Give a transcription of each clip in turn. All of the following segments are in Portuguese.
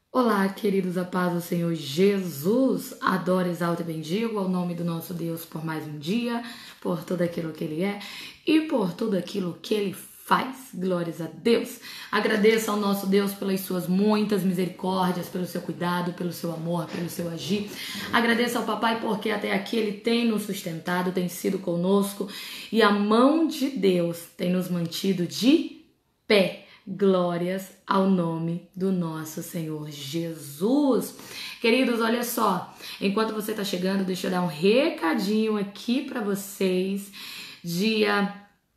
Olá, queridos, a paz do Senhor Jesus, adoro, exalto e bendigo ao nome do nosso Deus por mais um dia, por tudo aquilo que Ele é e por tudo aquilo que Ele faz. Glórias a Deus. Agradeço ao nosso Deus pelas suas muitas misericórdias, pelo seu cuidado, pelo seu amor, pelo seu agir. Agradeço ao Papai porque até aqui Ele tem nos sustentado, tem sido conosco e a mão de Deus tem nos mantido de pé. Glórias ao nome do nosso Senhor Jesus. Queridos, olha só, enquanto você está chegando, deixa eu dar um recadinho aqui para vocês. Dia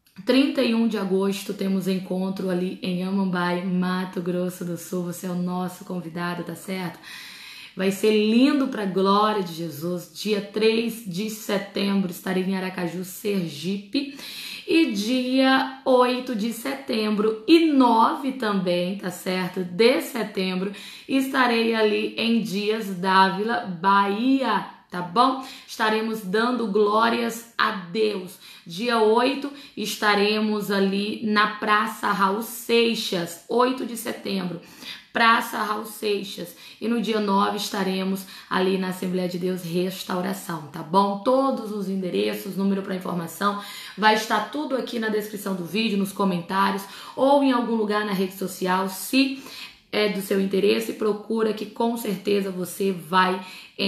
31 de agosto temos encontro ali em Amambai, Mato Grosso do Sul. Você é o nosso convidado, tá certo? Vai ser lindo para a glória de Jesus. Dia 3 de setembro estarei em Aracaju, Sergipe. E dia 8 de setembro e 9 também, tá certo? De setembro, estarei ali em Dias d'Ávila, Bahia, tá bom? Estaremos dando glórias a Deus. Dia 8 estaremos ali na Praça Raul Seixas, 8 de setembro. Praça Raul Seixas. E no dia 9 estaremos ali na Assembleia de Deus Restauração, tá bom? Todos os endereços, número para informação, vai estar tudo aqui na descrição do vídeo, nos comentários ou em algum lugar na rede social. Se é do seu interesse, procura que com certeza você vai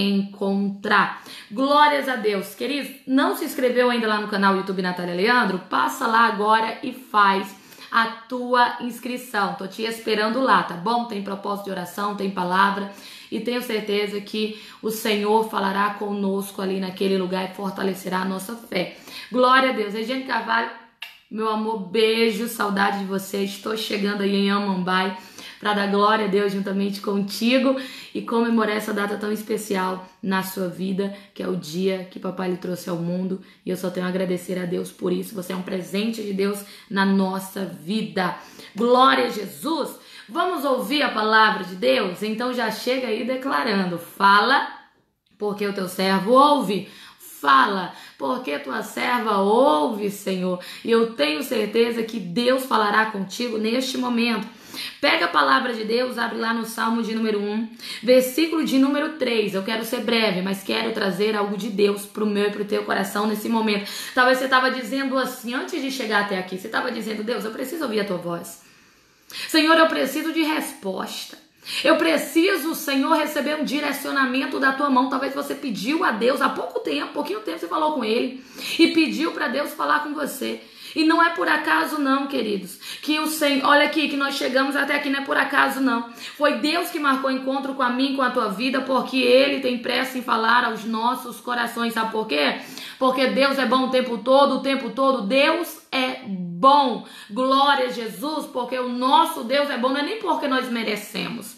encontrar. Glórias a Deus. Queridos, não se inscreveu ainda lá no canal YouTube Natália Leandro? Passa lá agora e faz a tua inscrição. Tô te esperando lá, tá bom? Tem propósito de oração, tem palavra e tenho certeza que o Senhor falará conosco ali naquele lugar e fortalecerá a nossa fé. Glória a Deus. Regiane Carvalho, meu amor, beijo, saudade de você. Estou chegando aí em Amambai para dar glória a Deus juntamente contigo e comemorar essa data tão especial na sua vida, que é o dia que papai lhe trouxe ao mundo, e eu só tenho a agradecer a Deus por isso. Você é um presente de Deus na nossa vida. Glória a Jesus! Vamos ouvir a palavra de Deus? Então já chega aí declarando: fala, porque o teu servo ouve. Fala, porque tua serva ouve, Senhor. E eu tenho certeza que Deus falará contigo neste momento. Pega a palavra de Deus, abre lá no Salmo de número 1, versículo de número 3. Eu quero ser breve, mas quero trazer algo de Deus pro meu e pro teu coração nesse momento. Talvez você estava dizendo assim, antes de chegar até aqui, você estava dizendo: Deus, eu preciso ouvir a tua voz. Senhor, eu preciso de resposta. Eu preciso, Senhor, receber um direcionamento da tua mão. Talvez você pediu a Deus há pouquinho tempo você falou com ele e pediu para Deus falar com você. E não é por acaso não, queridos, que o Senhor, olha aqui, que nós chegamos até aqui, não é por acaso não. Foi Deus que marcou encontro com a mim, com a tua vida, porque Ele tem pressa em falar aos nossos corações. Sabe por quê? Porque Deus é bom o tempo todo, Deus é bom. Glória a Jesus, porque o nosso Deus é bom, não é nem porque nós merecemos.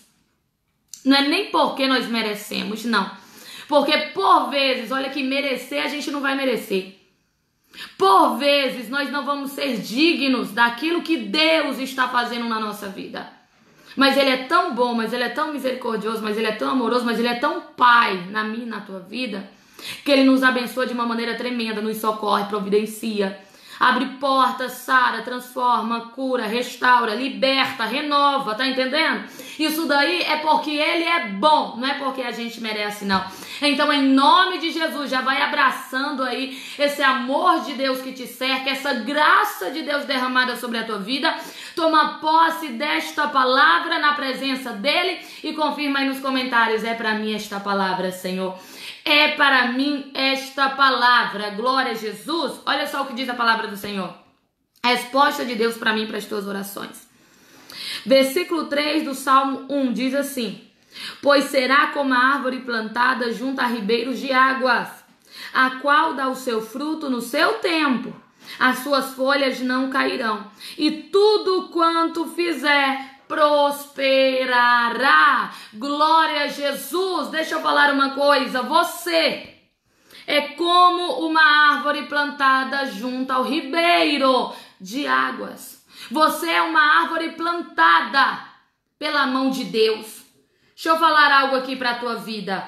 Não é nem porque nós merecemos, não. Porque por vezes, olha que merecer a gente não vai merecer. Por vezes nós não vamos ser dignos daquilo que Deus está fazendo na nossa vida. Mas Ele é tão bom, mas Ele é tão misericordioso, mas Ele é tão amoroso, mas Ele é tão Pai na minha e na tua vida, que Ele nos abençoa de uma maneira tremenda, nos socorre, providencia, abre portas, sara, transforma, cura, restaura, liberta, renova, tá entendendo? Isso daí é porque Ele é bom, não é porque a gente merece, não. Então, em nome de Jesus, já vai abraçando aí esse amor de Deus que te cerca, essa graça de Deus derramada sobre a tua vida. Toma posse desta palavra na presença dEle e confirma aí nos comentários: é para mim esta palavra, Senhor. É para mim esta palavra. Glória a Jesus. Olha só o que diz a palavra do Senhor. A resposta de Deus para mim, para as tuas orações. Versículo 3 do Salmo 1 diz assim: pois será como a árvore plantada junto a ribeiros de águas, a qual dá o seu fruto no seu tempo, as suas folhas não cairão, e tudo quanto fizer prosperará. Glória a Jesus. Deixa eu falar uma coisa: você é como uma árvore plantada junto ao ribeiro de águas. Você é uma árvore plantada pela mão de Deus. Deixa eu falar algo aqui para a tua vida.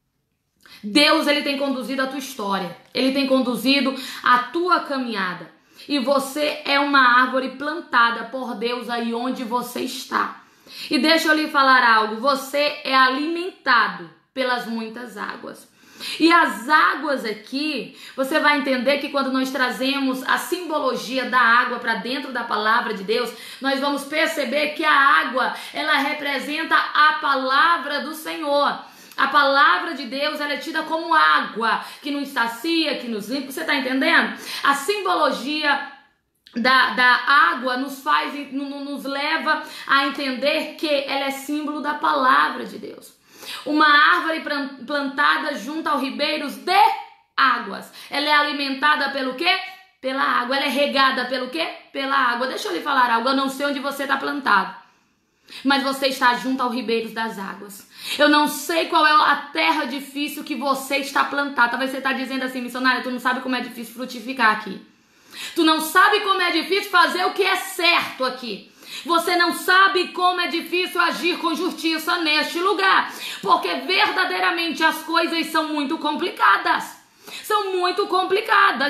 Deus, Ele tem conduzido a tua história. Ele tem conduzido a tua caminhada. E você é uma árvore plantada por Deus aí onde você está. E deixa eu lhe falar algo, você é alimentado pelas muitas águas. E as águas aqui, você vai entender que quando nós trazemos a simbologia da água para dentro da palavra de Deus, nós vamos perceber que a água, ela representa a palavra do Senhor. A palavra de Deus, ela é tida como água, que nos sacia, que nos limpa, você está entendendo? A simbologia da água nos leva a entender que ela é símbolo da palavra de Deus. Uma árvore plantada junto aos ribeiros de águas. Ela é alimentada pelo quê? Pela água. Ela é regada pelo quê? Pela água. Deixa eu lhe falar algo. Eu não sei onde você está plantado, mas você está junto aos ribeiros das águas. Eu não sei qual é a terra difícil que você está plantado. Talvez você está dizendo assim, missionária, tu não sabe como é difícil frutificar aqui. Tu não sabe como é difícil fazer o que é certo aqui. Você não sabe como é difícil agir com justiça neste lugar, porque verdadeiramente as coisas são muito complicadas. São muito complicadas.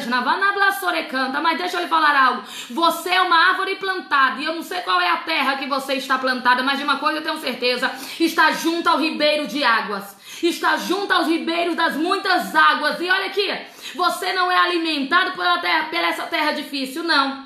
Mas deixa eu lhe falar algo. Você é uma árvore plantada, e eu não sei qual é a terra que você está plantada, mas de uma coisa eu tenho certeza: está junto ao ribeiro de águas. Está junto aos ribeiros das muitas águas. E olha aqui, você não é alimentado pela essa terra difícil, não.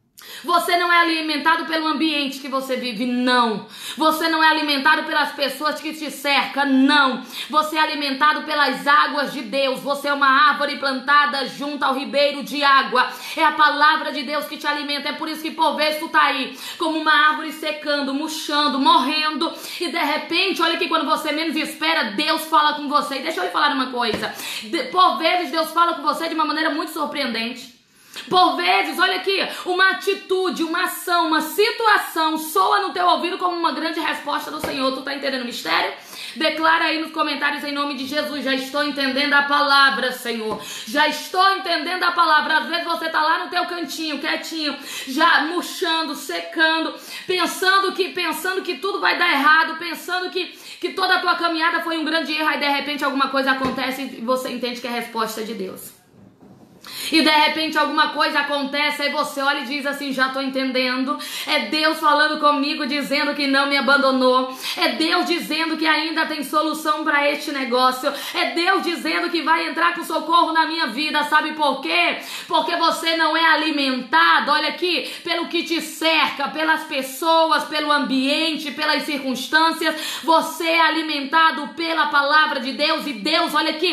Você não é alimentado pelo ambiente que você vive, não. Você não é alimentado pelas pessoas que te cercam, não. Você é alimentado pelas águas de Deus. Você é uma árvore plantada junto ao ribeiro de água. É a palavra de Deus que te alimenta. É por isso que por vezes tu tá aí como uma árvore secando, murchando, morrendo. E de repente, olha aqui, quando você menos espera, Deus fala com você. E deixa eu lhe falar uma coisa. Por vezes Deus fala com você de uma maneira muito surpreendente. Por vezes, olha aqui, uma atitude, uma ação, uma situação soa no teu ouvido como uma grande resposta do Senhor. Tu tá entendendo o mistério? Declara aí nos comentários em nome de Jesus: já estou entendendo a palavra, Senhor. Já estou entendendo a palavra. Às vezes você tá lá no teu cantinho, quietinho, já murchando, secando, pensando que tudo vai dar errado, pensando que toda a tua caminhada foi um grande erro. Aí de repente alguma coisa acontece e você entende que é a resposta de Deus. E de repente alguma coisa acontece, aí você olha e diz assim: já estou entendendo. É Deus falando comigo, dizendo que não me abandonou. É Deus dizendo que ainda tem solução para este negócio. É Deus dizendo que vai entrar com socorro na minha vida. Sabe por quê? Porque você não é alimentado, olha aqui, pelo que te cerca, pelas pessoas, pelo ambiente, pelas circunstâncias. Você é alimentado pela palavra de Deus. E Deus, olha aqui,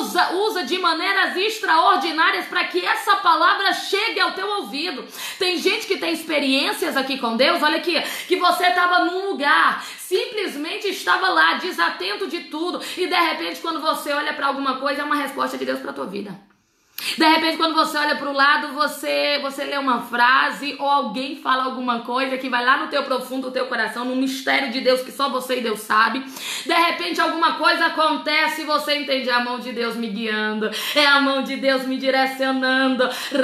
usa de maneiras extraordinárias para que essa palavra chegue ao teu ouvido. Tem gente que tem experiências aqui com Deus, olha aqui, que você estava num lugar, simplesmente estava lá, desatento de tudo, e de repente quando você olha para alguma coisa, é uma resposta de Deus para a tua vida. De repente, quando você olha para o lado, você lê uma frase ou alguém fala alguma coisa que vai lá no teu profundo do teu coração, no mistério de Deus que só você e Deus sabe. De repente, alguma coisa acontece e você entende: é a mão de Deus me guiando, é a mão de Deus me direcionando.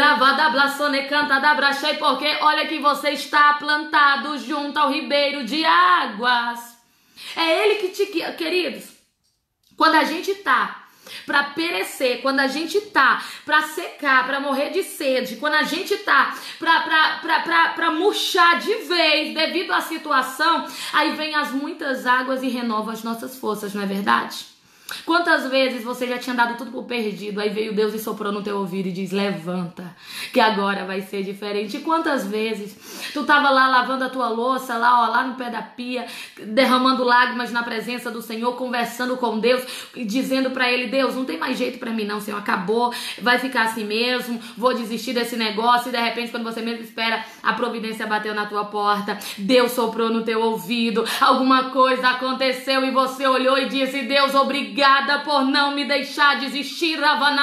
Porque olha que você está plantado junto ao ribeiro de águas. É Ele que te guia, queridos. Quando a gente tá para perecer, quando a gente tá para secar, para morrer de sede, quando a gente tá para murchar de vez devido à situação, aí vem as muitas águas e renova as nossas forças, não é verdade? Quantas vezes você já tinha dado tudo por perdido, aí veio Deus e soprou no teu ouvido e diz: levanta, que agora vai ser diferente. E quantas vezes tu tava lá lavando a tua louça, lá no pé da pia, derramando lágrimas na presença do Senhor, conversando com Deus e dizendo pra Ele: Deus, não tem mais jeito pra mim não, Senhor, acabou, vai ficar assim mesmo, vou desistir desse negócio. E de repente, quando você mesmo espera, a providência bateu na tua porta, Deus soprou no teu ouvido, alguma coisa aconteceu e você olhou e disse: Deus, obrigada por não me deixar desistir.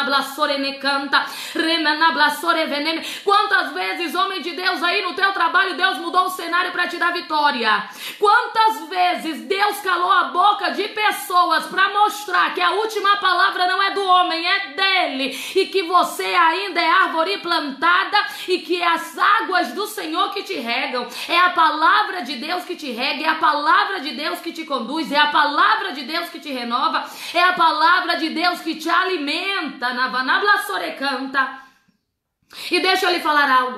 Quantas vezes, homem de Deus, aí no teu trabalho, Deus mudou o cenário para te dar vitória? Quantas vezes Deus calou a boca de pessoas para mostrar que a última palavra não é do homem, é dele, e que você ainda é árvore plantada e que é as águas do Senhor que te regam. É a palavra de Deus que te rega, é a palavra de Deus que te conduz, é a palavra de Deus que te renova, é a palavra de Deus que te alimenta. E deixa eu lhe falar algo.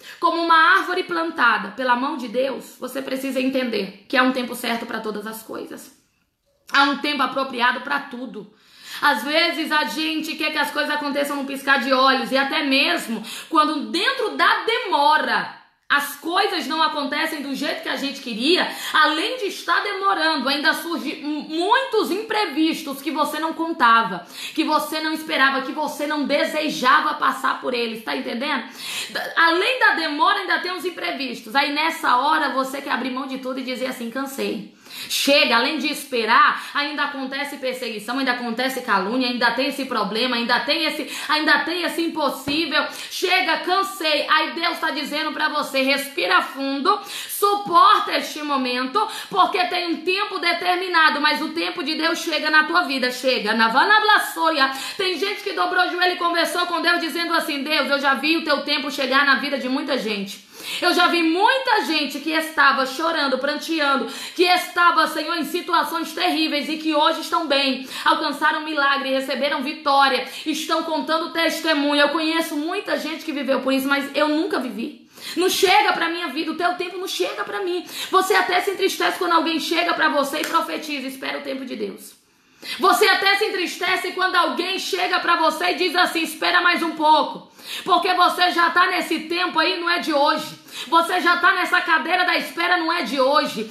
Como uma árvore plantada pela mão de Deus, você precisa entender que há um tempo certo para todas as coisas. Há um tempo apropriado para tudo. Às vezes a gente quer que as coisas aconteçam num piscar de olhos, e até mesmo quando dentro da demora as coisas não acontecem do jeito que a gente queria, além de estar demorando, ainda surgem muitos imprevistos que você não contava, que você não esperava, que você não desejava passar por eles, tá entendendo? Além da demora, ainda tem os imprevistos. Aí nessa hora você quer abrir mão de tudo e dizer assim: cansei. Chega, além de esperar, ainda acontece perseguição, ainda acontece calúnia, ainda tem esse problema, ainda tem esse impossível. Chega, cansei. Aí Deus está dizendo para você: respira fundo, suporta este momento, porque tem um tempo determinado, mas o tempo de Deus chega na tua vida, chega. Na vanablassoia, tem gente que dobrou o joelho e conversou com Deus dizendo assim: Deus, eu já vi o teu tempo chegar na vida de muita gente. Eu já vi muita gente que estava chorando, pranteando, que estava, Senhor, em situações terríveis e que hoje estão bem, alcançaram milagre, receberam vitória, estão contando testemunho. Eu conheço muita gente que viveu por isso, mas eu nunca vivi. Não chega pra minha vida, o teu tempo não chega pra mim. Você até se entristece quando alguém chega pra você e profetiza: espera o tempo de Deus. Você até se entristece quando alguém chega pra você e diz assim: espera mais um pouco. Porque você já tá nesse tempo aí, não é de hoje. Você já tá nessa cadeira da espera, não é de hoje.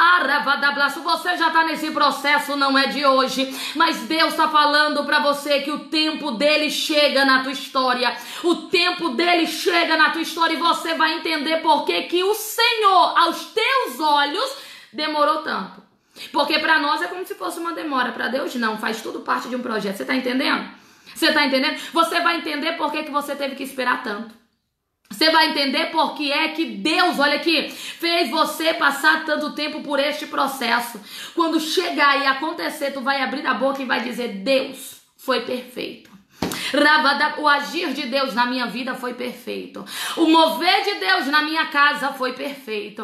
Você já tá nesse processo, não é de hoje. Mas Deus tá falando pra você que o tempo dele chega na tua história. O tempo dele chega na tua história, e você vai entender por que o Senhor, aos teus olhos, demorou tanto. Porque pra nós é como se fosse uma demora. Pra Deus não, faz tudo parte de um projeto. Você tá entendendo? Você tá entendendo? Você vai entender por que você teve que esperar tanto. Você vai entender por que é que Deus, olha aqui, fez você passar tanto tempo por este processo. Quando chegar e acontecer, tu vai abrir a boca e vai dizer: Deus foi perfeito. O agir de Deus na minha vida foi perfeito. O mover de Deus na minha casa foi perfeito.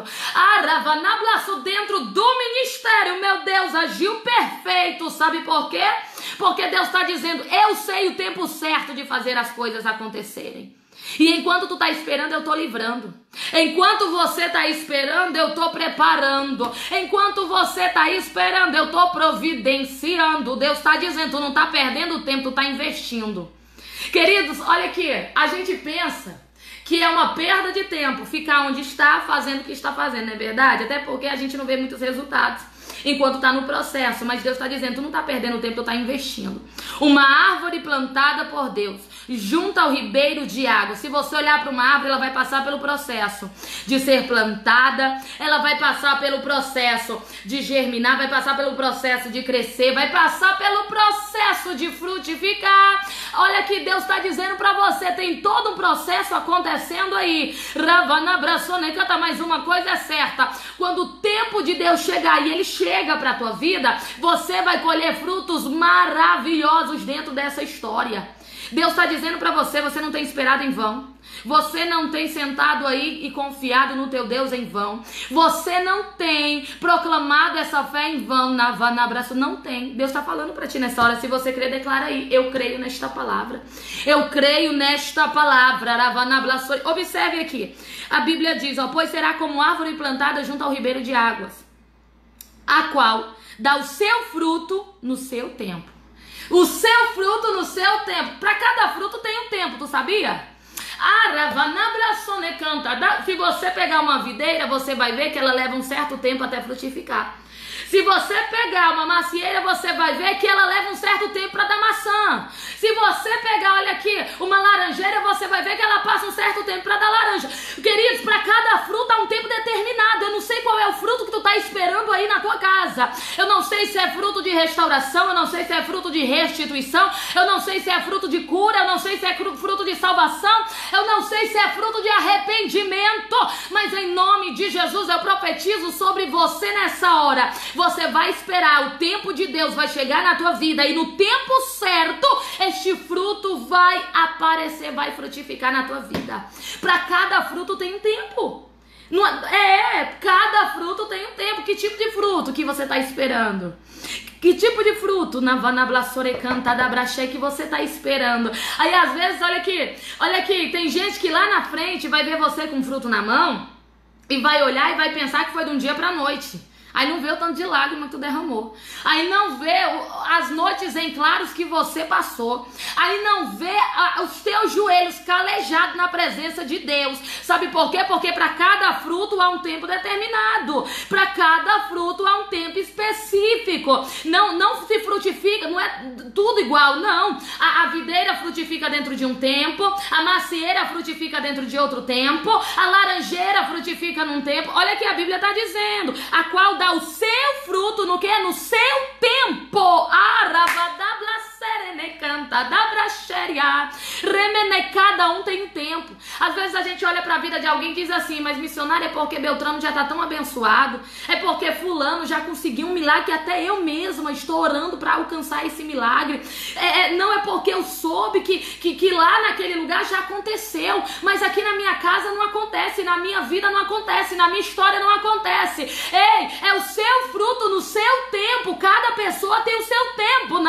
Dentro do ministério, meu Deus agiu perfeito. Sabe por quê? Porque Deus está dizendo: eu sei o tempo certo de fazer as coisas acontecerem. E enquanto tu tá esperando, eu tô livrando. Enquanto você tá esperando, eu tô preparando. Enquanto você tá esperando, eu tô providenciando. Deus tá dizendo: tu não tá perdendo tempo, tu tá investindo. Queridos, olha aqui, a gente pensa que é uma perda de tempo ficar onde está, fazendo o que está fazendo, não é verdade? Até porque a gente não vê muitos resultados enquanto está no processo, mas Deus está dizendo: tu não está perdendo tempo, tu está investindo. Uma árvore plantada por Deus junto ao ribeiro de água. Se você olhar para uma árvore, ela vai passar pelo processo de ser plantada, ela vai passar pelo processo de germinar, vai passar pelo processo de crescer, vai passar pelo processo de frutificar. Olha que Deus está dizendo para você: tem todo um processo acontecendo aí. Canta, mais uma coisa é certa: quando o tempo de Deus chegar, e ele chega para a tua vida, você vai colher frutos maravilhosos dentro dessa história. Deus está dizendo para você: você não tem esperado em vão. Você não tem sentado aí e confiado no teu Deus em vão. Você não tem proclamado essa fé em vão. Não tem. Deus está falando para ti nessa hora. Se você crer, declara aí: eu creio nesta palavra. Eu creio nesta palavra. Observe aqui. A Bíblia diz: pois será como árvore plantada junto ao ribeiro de águas, a qual dá o seu fruto no seu tempo. O seu fruto no seu tempo. Para cada fruto tem um tempo, tu sabia? Se você pegar uma videira, você vai ver que ela leva um certo tempo até frutificar. Se você pegar uma macieira, você vai ver que ela leva um certo tempo para dar maçã. Se você pegar, olha aqui, uma laranjeira, você vai ver que ela passa um certo tempo para dar laranja. Queridos, para cada fruto há um tempo determinado. Eu não sei qual é o fruto que tu tá esperando aí na tua casa. Eu não sei se é fruto de restauração, eu não sei se é fruto de restituição, eu não sei se é fruto de cura, eu não sei se é fruto de salvação, eu não sei se é fruto de arrependimento. Mas em nome de Jesus eu profetizo sobre você nessa hora. Você vai esperar, o tempo de Deus vai chegar na tua vida, e no tempo certo este fruto vai aparecer, vai frutificar na tua vida. Para cada fruto tem um tempo. Cada fruto tem um tempo. Que tipo de fruto que você está esperando? Que tipo de fruto que você está esperando? Aí às vezes, olha aqui, tem gente que lá na frente vai ver você com fruto na mão e vai olhar e vai pensar que foi de um dia para a noite. Aí não vê o tanto de lágrima que tu derramou. Aí não vê as noites em claros que você passou. Aí não vê os teus joelhos calejados na presença de Deus. Sabe por quê? Porque para cada fruto há um tempo determinado. Para cada fruto há um tempo específico. Não se frutifica, não é tudo igual, não. A videira frutifica dentro de um tempo. A macieira frutifica dentro de outro tempo. A laranjeira frutifica num tempo. Olha que a Bíblia está dizendo. A qual dá o seu fruto no que? No seu tempo. Cada um tem um tempo. Às vezes a gente olha para a vida de alguém e diz assim: mas missionário, é porque Beltrano já está tão abençoado, é porque fulano já conseguiu um milagre que até eu mesma estou orando para alcançar esse milagre. Não é porque eu soube que lá naquele lugar já aconteceu, mas aqui na minha casa não acontece, na minha vida não acontece, na minha história não acontece. Ei, é o seu fruto no seu tempo. Cada pessoa tem o seu tempo.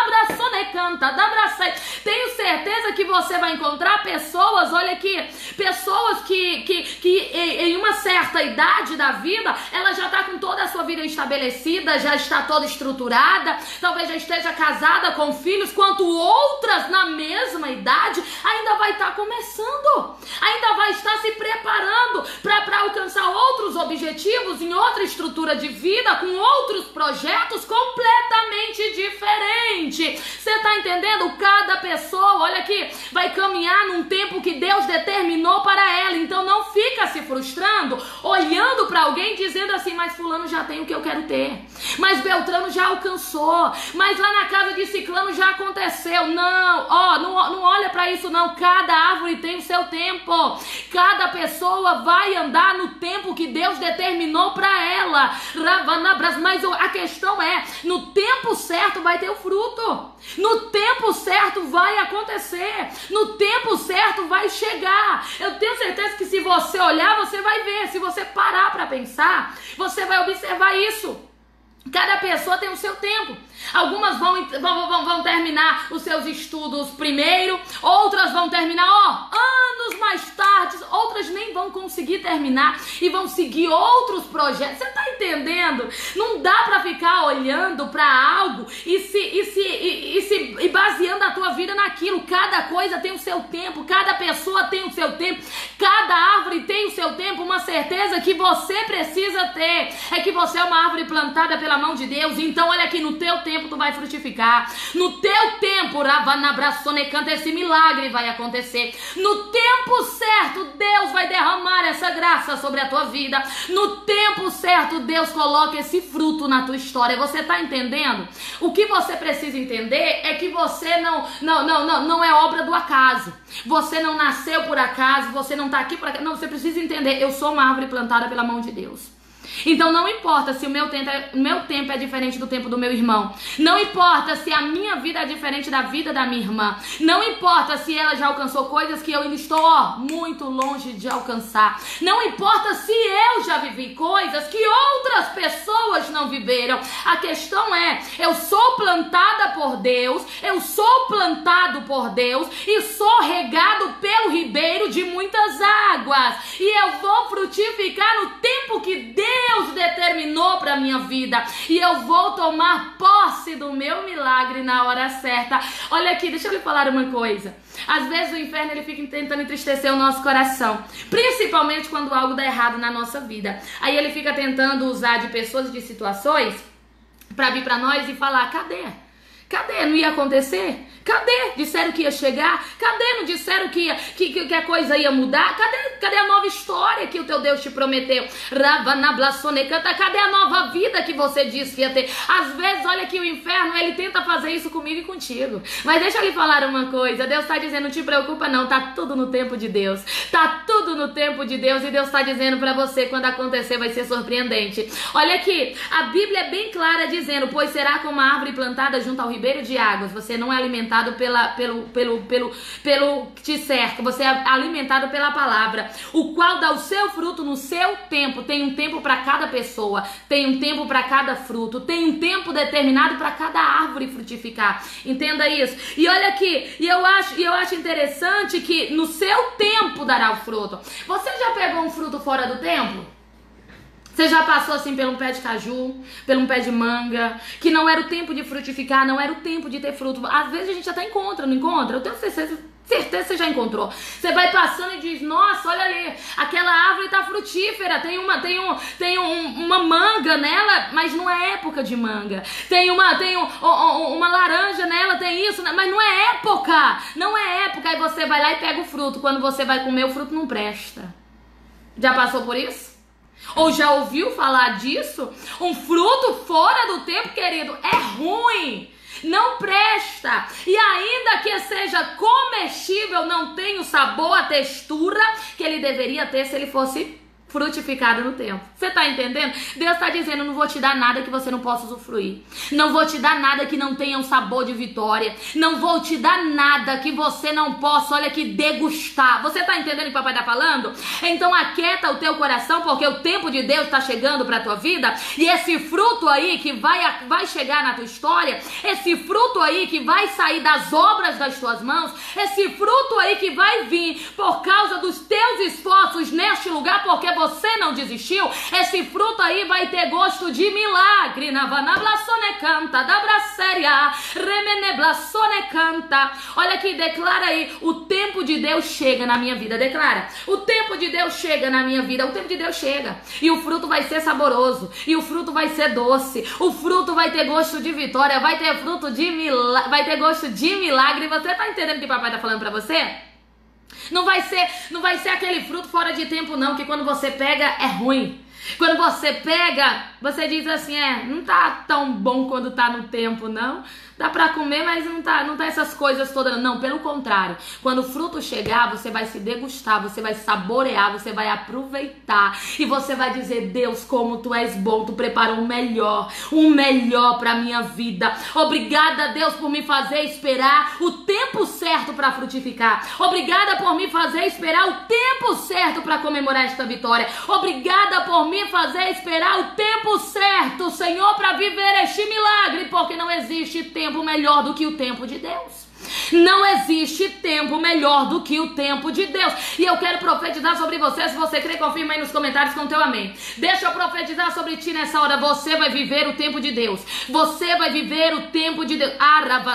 Tenho certeza que você vai encontrar pessoas, olha aqui, pessoas que em uma certa idade da vida, ela já está com toda a sua vida estabelecida, já está toda estruturada, talvez já esteja casada com filhos, quanto outras na mesma idade ainda vai estar começando, ainda vai estar se preparando para alcançar outros objetivos em outra estrutura de vida, com outros projetos completamente diferentes. Você está entendendo? Cada pessoa, olha aqui, vai caminhar num tempo que Deus determinou para ela. Então não fica se frustrando, olhando para alguém dizendo assim: mas fulano já tem o que eu quero ter, mas Beltrano já alcançou, mas lá na casa de Ciclano já aconteceu. Não olha para isso não. Cada árvore tem o seu tempo. Cada pessoa vai andar no tempo que Deus determinou para ela. Mas a questão é, no tempo certo vai ter o fruto. No tempo certo vai acontecer. No tempo certo vai chegar. Eu tenho certeza que se você olhar, você vai ver. Se você parar para pensar, você vai observar isso. Cada pessoa tem o seu tempo. Algumas vão terminar os seus estudos primeiro, outras vão terminar anos mais tarde, outras nem vão conseguir terminar e vão seguir outros projetos. Você tá entendendo? Não dá pra ficar olhando pra algo e baseando a tua vida naquilo. Cada coisa tem o seu tempo, cada pessoa tem o seu tempo, cada árvore tem o seu tempo. Uma certeza que você precisa ter é que você é uma árvore plantada pela mão de Deus. Então olha aqui, no teu tempo tu vai frutificar. No teu tempo, esse milagre vai acontecer. No tempo certo, Deus vai derramar essa graça sobre a tua vida. No tempo certo, Deus coloca esse fruto na tua história. Você tá entendendo? O que você precisa entender é que você não é obra do acaso. Você não nasceu por acaso, você não tá aqui por acaso. Não, você precisa entender, eu sou uma árvore plantada pela mão de Deus. Então não importa se o meu tempo é diferente do tempo do meu irmão. Não importa se a minha vida é diferente da vida da minha irmã. Não importa se ela já alcançou coisas que eu ainda estou muito longe de alcançar. Não importa se eu já vivi coisas que outras pessoas não viveram. A questão é, eu sou plantada por Deus, eu sou plantado por Deus e sou regado pelo ribeiro de muitas águas. E eu vou frutificar no tempo que Deus determinou para minha vida, e eu vou tomar posse do meu milagre na hora certa. Olha aqui, deixa eu lhe falar uma coisa. Às vezes o inferno ele fica tentando entristecer o nosso coração, principalmente quando algo dá errado na nossa vida. Aí ele fica tentando usar de pessoas e de situações para vir para nós e falar: cadê? Não ia acontecer? Cadê? Disseram que ia chegar? Cadê? Não disseram que a coisa ia mudar? Cadê a nova história que o teu Deus te prometeu? Cadê a nova vida que você disse que ia ter? Às vezes, olha que o inferno, ele tenta fazer isso comigo e contigo. Mas deixa eu lhe falar uma coisa. Deus está dizendo: não te preocupa não, tá tudo no tempo de Deus. Tá tudo no tempo de Deus. E Deus está dizendo para você, quando acontecer vai ser surpreendente. Olha aqui, a Bíblia é bem clara dizendo: pois será como uma árvore plantada junto ao ribeiro ribeiro de águas, você não é alimentado pelo que te cerca, você é alimentado pela palavra, o qual dá o seu fruto no seu tempo. Tem um tempo para cada pessoa, tem um tempo para cada fruto, tem um tempo determinado para cada árvore frutificar. Entenda isso. E olha aqui, e eu acho interessante que no seu tempo dará o fruto. Você já pegou um fruto fora do tempo? Você já passou assim por um pé de caju, por um pé de manga, que não era o tempo de frutificar, não era o tempo de ter fruto. Às vezes a gente até encontra, não encontra? Eu tenho certeza que você já encontrou. Você vai passando e diz, nossa, olha ali, aquela árvore tá frutífera, tem uma manga nela, mas não é época de manga. Tem uma laranja nela, tem isso, mas não é época. Não é época. Aí você vai lá e pega o fruto. Quando você vai comer, o fruto não presta. Já passou por isso? Ou já ouviu falar disso? Um fruto fora do tempo, querido, é ruim, não presta. E ainda que seja comestível, não tem o sabor, a textura que ele deveria ter se ele fosse frutificado no tempo. Você tá entendendo? Deus tá dizendo, não vou te dar nada que você não possa usufruir. Não vou te dar nada que não tenha um sabor de vitória. Não vou te dar nada que você não possa, olha aqui, degustar. Você tá entendendo o que o papai tá falando? Então aquieta o teu coração, porque o tempo de Deus tá chegando pra tua vida. E esse fruto aí que vai chegar na tua história, esse fruto aí que vai sair das obras das tuas mãos, esse fruto aí que vai vir por causa dos teus esforços neste lugar, porque você não desistiu, esse fruto aí vai ter gosto de milagre. Olha aqui, declara aí, o tempo de Deus chega na minha vida. Declara, o tempo de Deus chega na minha vida. O tempo de Deus chega e o fruto vai ser saboroso, e o fruto vai ser doce, o fruto vai ter gosto de vitória, vai ter fruto de milagre, vai ter gosto de milagre. Você tá entendendo o que o papai tá falando pra você? Não vai ser aquele fruto fora de tempo não, que quando você pega é ruim. Quando você pega, você diz assim, não tá tão bom quando tá no tempo não. Dá pra comer, mas não tá essas coisas todas. Não, pelo contrário. Quando o fruto chegar, você vai se degustar, você vai saborear, você vai aproveitar. E você vai dizer, Deus, como tu és bom, tu preparou um melhor pra minha vida. Obrigada, Deus, por me fazer esperar o tempo certo pra frutificar. Obrigada por me fazer esperar o tempo certo pra comemorar esta vitória. Obrigada por me fazer esperar o tempo certo, Senhor, pra viver este milagre, porque não existe tempo melhor do que o tempo de Deus. Não existe tempo melhor do que o tempo de Deus. E eu quero profetizar sobre você. Se você crê, confirma aí nos comentários com teu amém. Deixa eu profetizar sobre ti nessa hora. Você vai viver o tempo de Deus. Você vai viver o tempo de Deus.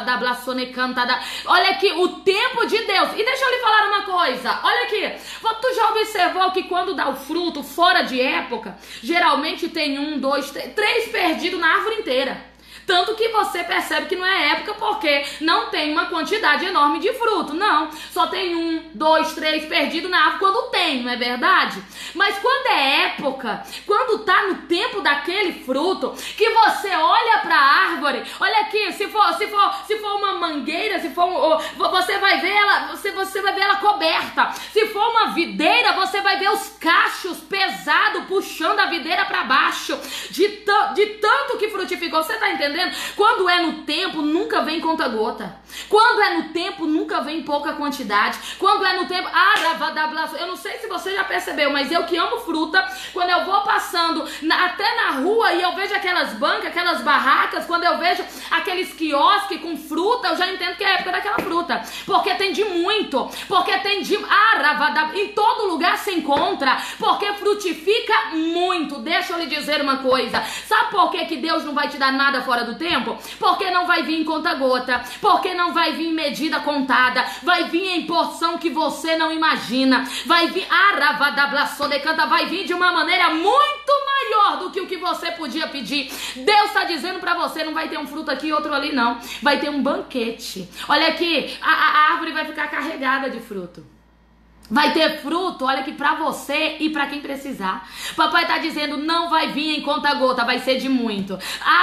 Olha aqui, o tempo de Deus. E deixa eu lhe falar uma coisa. Olha aqui, tu já observou que quando dá o fruto fora de época, geralmente tem 1, 2, 3 perdidos na árvore inteira. Tanto que você percebe que não é época porque não tem uma quantidade enorme de fruto. Não, só tem 1, 2, 3 perdido na árvore quando tem, não é verdade? Mas quando é época, quando tá no tempo daquele fruto, que você olha pra árvore, olha aqui, se for uma mangueira, você vai ver ela coberta. Se for uma videira, você vai ver os cachos pesados puxando a videira para baixo, de tanto que frutificou. Você tá entendendo? Quando é no tempo, nunca vem conta-gota. Quando é no tempo, nunca vem pouca quantidade. Quando é no tempo, eu não sei se você já percebeu, mas eu que amo fruta, quando eu vou passando até na rua e eu vejo aquelas bancas, aquelas barracas, quando eu vejo aqueles quiosques com fruta, eu já entendo que é a época daquela fruta, porque tem de muito, porque tem de em todo lugar se encontra, porque frutifica muito. Deixa eu lhe dizer uma coisa, sabe por que Deus não vai te dar nada fora do tempo? Porque não vai vir em conta-gota, porque não vai vir em medida contada, vai vir em porção que você não imagina, vai vir vai vir de uma maneira muito maior do que o que você podia pedir. Deus está dizendo para você, não vai ter um fruto aqui e outro ali não, vai ter um banquete. Olha aqui, a árvore vai ficar carregada de fruto. Vai ter fruto, olha aqui, pra você e pra quem precisar. Papai tá dizendo, não vai vir em conta-gota, vai ser de muito.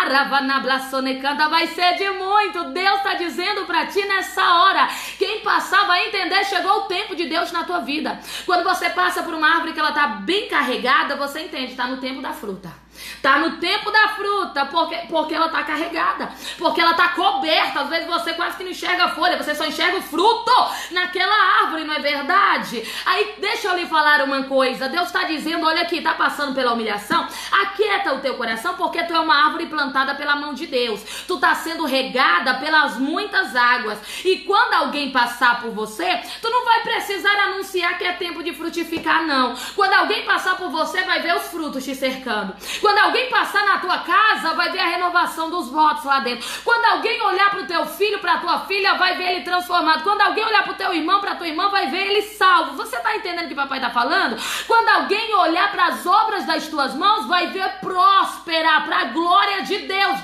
Vai ser de muito. Deus tá dizendo pra ti nessa hora. Quem passar vai entender, chegou o tempo de Deus na tua vida. Quando você passa por uma árvore que ela tá bem carregada, você entende, tá no tempo da fruta. Tá no tempo da fruta, porque ela tá carregada, porque ela tá coberta. Às vezes você quase que não enxerga a folha, você só enxerga o fruto naquela árvore, não é verdade? Aí deixa eu lhe falar uma coisa. Deus tá dizendo, olha aqui, tá passando pela humilhação, aquieta o teu coração, porque tu é uma árvore plantada pela mão de Deus. Tu tá sendo regada pelas muitas águas. E quando alguém passar por você, tu não vai precisar anunciar que é tempo de frutificar, não. Quando alguém passar por você, vai ver os frutos te cercando. Quando alguém passar na tua casa, vai ver a renovação dos votos lá dentro. Quando alguém olhar pro teu filho, pra tua filha, vai ver ele transformado. Quando alguém olhar pro teu irmão, pra tua irmã, vai ver ele salvo. Você tá entendendo o que papai tá falando? Quando alguém olhar para as obras das tuas mãos, vai ver prosperar para a glória de Deus.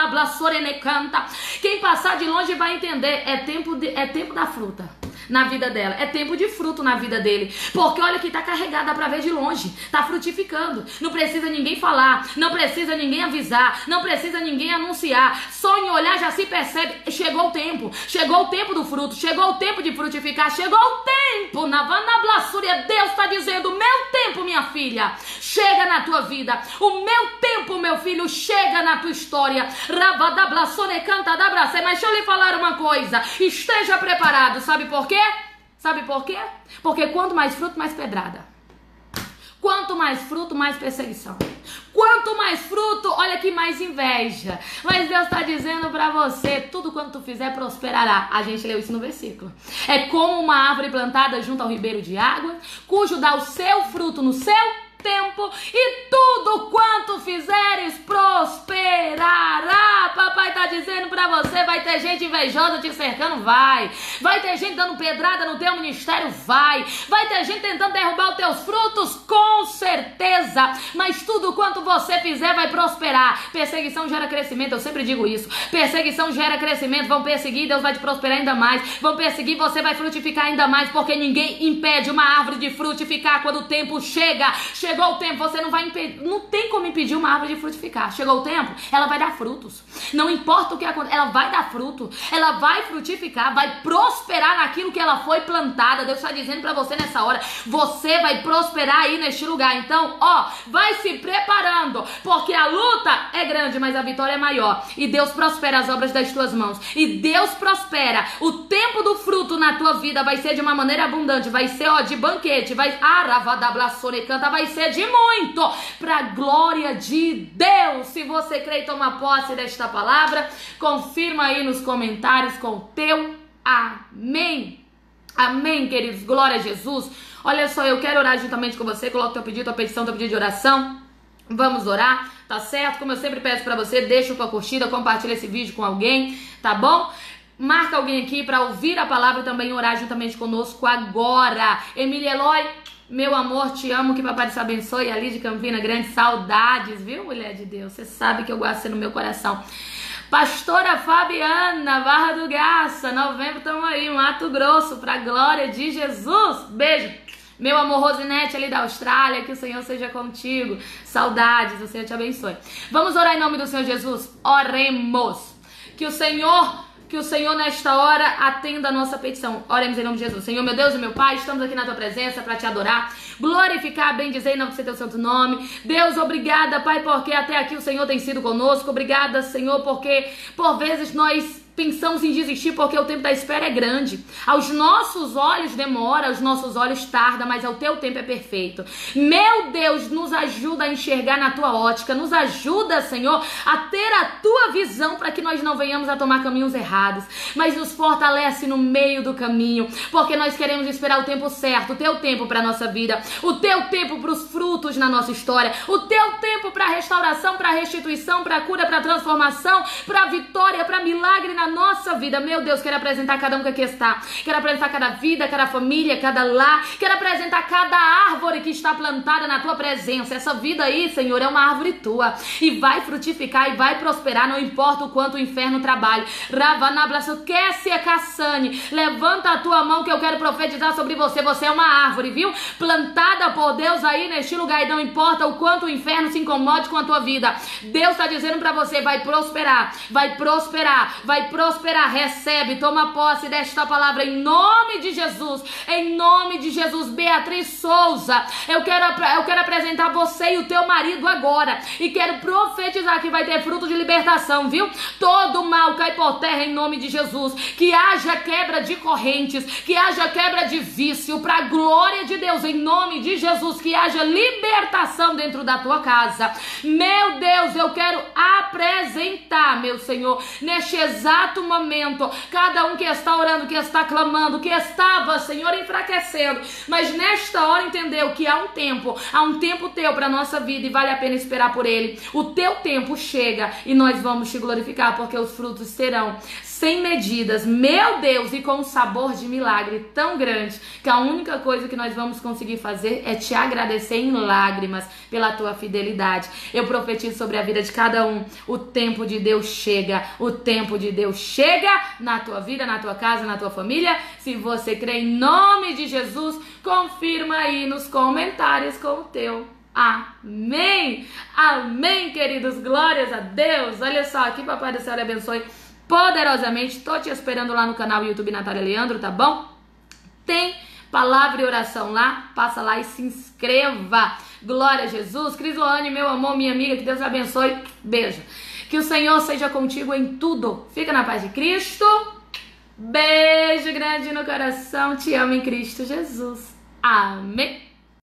Quem passar de longe vai entender. É tempo da fruta na vida dela, é tempo de fruto na vida dele, porque olha que tá carregada para ver de longe, tá frutificando, não precisa ninguém falar, não precisa ninguém avisar, não precisa ninguém anunciar, só em olhar já se percebe, chegou o tempo do fruto, chegou o tempo de frutificar, chegou o tempo, na vanablassúria, Deus tá dizendo, meu tempo, minha filha, chega na tua vida, o meu tempo, meu filho, chega na tua história, ravadablassone canta da braça, mas deixa eu lhe falar uma coisa, esteja preparado, sabe por quê? Sabe por quê? Porque quanto mais fruto, mais pedrada. Quanto mais fruto, mais perseguição. Quanto mais fruto, olha que mais inveja. Mas Deus está dizendo para você, tudo quanto tu fizer prosperará. A gente leu isso no versículo. É como uma árvore plantada junto ao ribeiro de água, cujo dá o seu fruto no seu tempo, e tudo quanto fizeres prosperará. Papai tá dizendo pra você, vai ter gente invejosa te cercando, vai ter gente dando pedrada no teu ministério, vai ter gente tentando derrubar os teus frutos, com certeza, mas tudo quanto você fizer vai prosperar. Perseguição gera crescimento, eu sempre digo isso, perseguição gera crescimento, vão perseguir, Deus vai te prosperar ainda mais, vão perseguir, você vai frutificar ainda mais, porque ninguém impede uma árvore de frutificar quando o tempo chega. Chegou o tempo, você não vai impedir, não tem como impedir uma árvore de frutificar. Chegou o tempo, ela vai dar frutos. Não importa o que aconteça, ela vai dar fruto, ela vai frutificar, vai prosperar naquilo que ela foi plantada. Deus está dizendo para você nessa hora, você vai prosperar aí neste lugar. Então, vai se preparando, porque a luta é grande, mas a vitória é maior. E Deus prospera as obras das tuas mãos. E Deus prospera. O tempo do fruto na tua vida vai ser de uma maneira abundante, vai ser, de banquete, vai ser de muito, para a glória de Deus. Se você crê e toma posse desta palavra, confirma aí nos comentários com o teu amém. Amém, queridos, glória a Jesus. Olha só, eu quero orar juntamente com você. Coloca teu pedido, tua petição, teu pedido de oração. Vamos orar, tá certo? Como eu sempre peço pra você, deixa tua curtida, compartilha esse vídeo com alguém, tá bom? Marca alguém aqui para ouvir a palavra e também orar juntamente conosco agora. Emília Eloy, meu amor, te amo, que papai te abençoe. Ali de Campina Grande, saudades, viu, mulher de Deus? Você sabe que eu gosto de você no meu coração. Pastora Fabiana, Barra do Garça, novembro, tamo aí, Mato Grosso, pra glória de Jesus. Beijo. Meu amor, Rosinete, ali da Austrália, que o Senhor seja contigo. Saudades, o Senhor te abençoe. Vamos orar em nome do Senhor Jesus? Oremos. Que o Senhor nesta hora atenda a nossa petição. Oremos em nome de Jesus. Senhor, meu Deus e meu Pai, estamos aqui na tua presença para te adorar, glorificar, bendizer em nome do teu santo nome. Deus, obrigada, Pai, porque até aqui o Senhor tem sido conosco. Obrigada, Senhor, porque por vezes nós pensamos em desistir porque o tempo da espera é grande. Aos nossos olhos demora, aos nossos olhos tarda, mas ao teu tempo é perfeito. Meu Deus, nos ajuda a enxergar na tua ótica, nos ajuda, Senhor, a ter a tua visão para que nós não venhamos a tomar caminhos errados, mas nos fortalece no meio do caminho, porque nós queremos esperar o tempo certo, o teu tempo para a nossa vida, o teu tempo para os frutos na nossa história, o teu tempo para a restauração, para a restituição, para a cura, para a transformação, para a vitória, para milagre na nossa vida. Meu Deus, quero apresentar cada um que aqui está, quero apresentar cada vida, cada família, cada lar, quero apresentar cada árvore que está plantada na tua presença. Essa vida aí, Senhor, é uma árvore tua e vai frutificar e vai prosperar, não importa o quanto o inferno trabalhe. Levanta a tua mão que eu quero profetizar sobre você. Você é uma árvore, viu? Plantada por Deus aí neste lugar, e não importa o quanto o inferno se incomode com a tua vida. Deus está dizendo para você, vai prosperar, vai prosperar, vai prosperar. Recebe, toma posse desta palavra em nome de Jesus. Em nome de Jesus. Beatriz Souza, eu quero apresentar você e o teu marido agora. E quero profetizar que vai ter fruto de libertação, viu? Todo mal cai por terra em nome de Jesus. Que haja quebra de correntes, que haja quebra de vício, para a glória de Deus, em nome de Jesus. Que haja libertação dentro da tua casa. Meu Deus, eu quero apresentar, meu Senhor, neste exato momento, cada um que está orando, que está clamando, que estava, Senhor, enfraquecendo, mas nesta hora entendeu que há um tempo teu para nossa vida e vale a pena esperar por ele. O teu tempo chega e nós vamos te glorificar, porque os frutos serão sem medidas, meu Deus, e com um sabor de milagre tão grande que a única coisa que nós vamos conseguir fazer é te agradecer em lágrimas pela tua fidelidade. Eu profetizo sobre a vida de cada um. O tempo de Deus chega, o tempo de Deus chega na tua vida, na tua casa, na tua família. Se você crê em nome de Jesus, confirma aí nos comentários com o teu amém. Amém, queridos, glórias a Deus. Olha só, que Papai do Céu lhe abençoe poderosamente. Tô te esperando lá no canal YouTube Natália Leandro, tá bom? Tem palavra e oração lá, passa lá e se inscreva. Glória a Jesus. Crislane, meu amor, minha amiga, que Deus te abençoe. Beijo. Que o Senhor seja contigo em tudo. Fica na paz de Cristo. Beijo grande no coração. Te amo em Cristo Jesus. Amém.